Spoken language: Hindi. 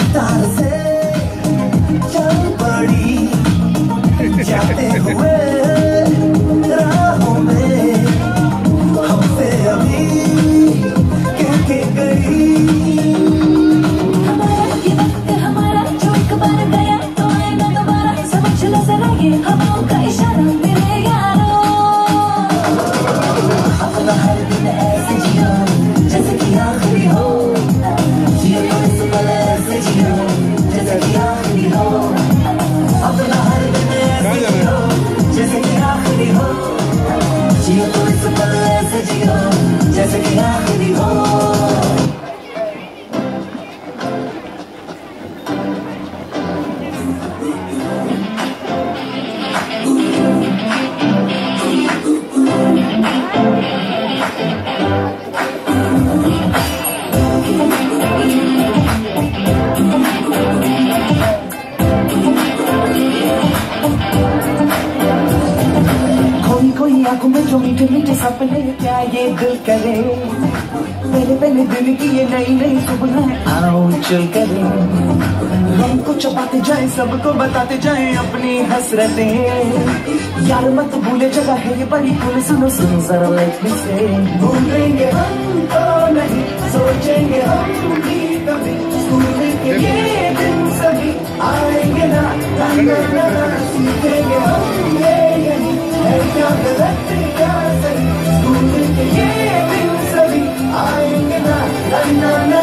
तार से चल पड़ी जाते हुए राहों में हमसे अभी कह गई। हमारा ये वक्त हमारा जो एक बार गया तो आएगा दोबारा, समझ लो जरा ये हवाओं का इशारा मेरे यारों। अपना हर दिन ऐसे जियो जैसे कि आखिरी हो, जियो तो इस पल ऐसे जियो जैसे कि आखिरी हो। अपना हर दिन ऐसे जियो जैसे कि आखिरी हो, जियो तो इस पल ऐसे जियो जैसे कि आखिरी हो। कोई आंखों में जो मीठे मीठे सपने, क्या ये दिल करे पहले पहले दिल की ये नई नई सुबह आओ चल करे। हमको चबाते जाए सबको बताते जाए अपनी हसरतें, यार मत भूले जगह है ये बड़ी कुल, सुनो सुनो जरा लेट मी से। भूलेंगे हम तो नहीं सोचेंगे हम भी कभी, स्कूल के ये दिन सभी आएंगे ना, सीखेंगे हम ये यही है क्या गलत क्या सही, स्कूल के ये दिन सभी आएंगे ना।